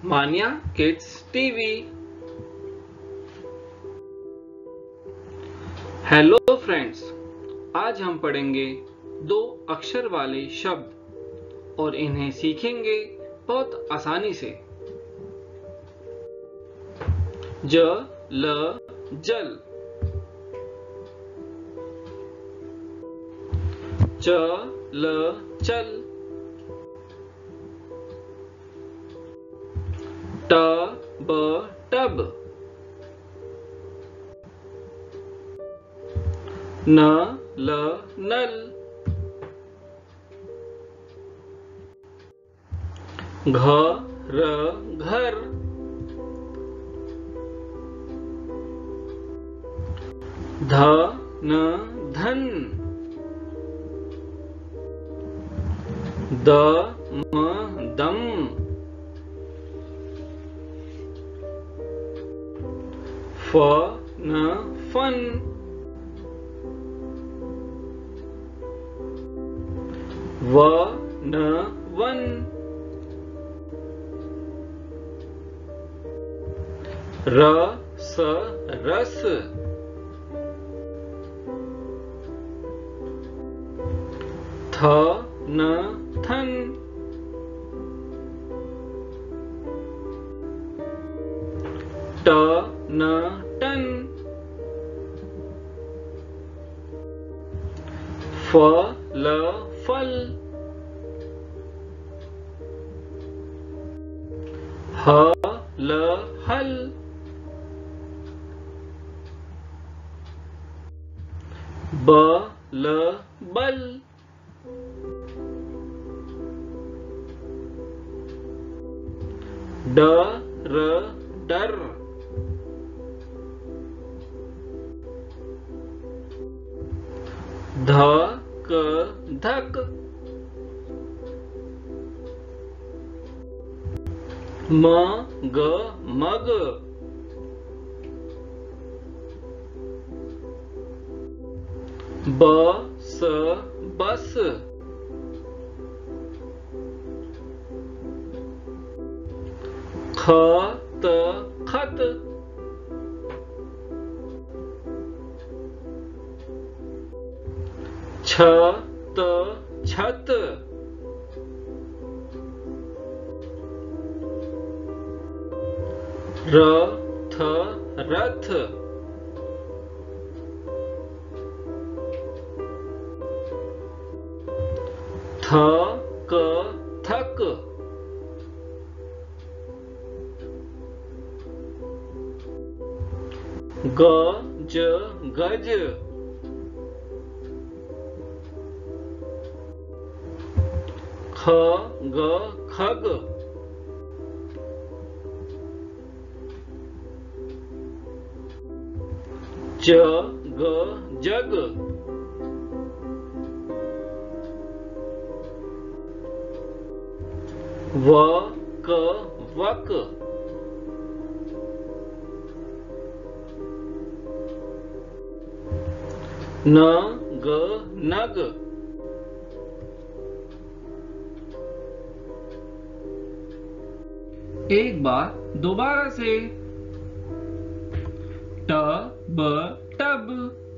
मानिया kids TV. Hello friends, आज हम पढ़ेंगे दो अक्षर वाले शब्द और इन्हें सीखेंगे बहुत आसानी से। ज ल जल, च ल चल, ट ब टब, न ल नल, घ र घर, ध न धन, द म दम, फ न फन, व न वन, र स रस, थ न थन, ट न टन, फ ल फल, ह ल हल, ब ल बल, ड र डर, ध क धक, म ग मग, ब स बस, ख त खत, छ त छत, र थ रथ, थ क थक, ग ज गज, ख ग खग, ज ग जग, व क वक, न ग नग, एक बार दोबारा से, ट ब टब,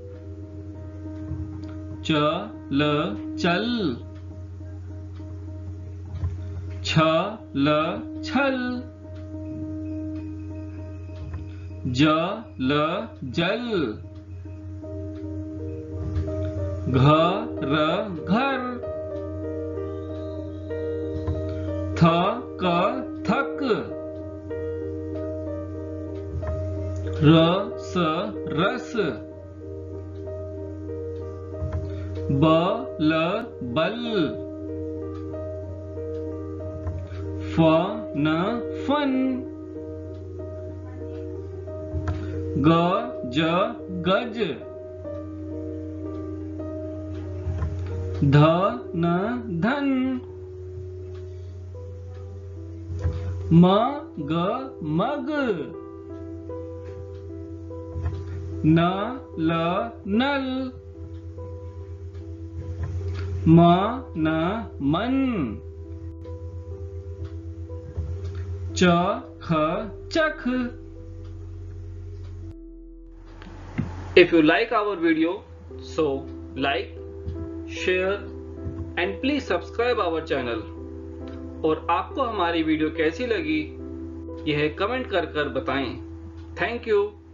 च ल चल, छ ल छल, ज ल जल, घ र घर, थ क थक, र स रस, ब ल बल, फ न फन, ग ज गज, ध न धन, म ग मग, न ल नल, म न मन, च ख चख। If you like our video, so like, share and please subscribe our channel। और आपको हमारी वीडियो कैसी लगी यह कमेंट कर बताएं। Thank you.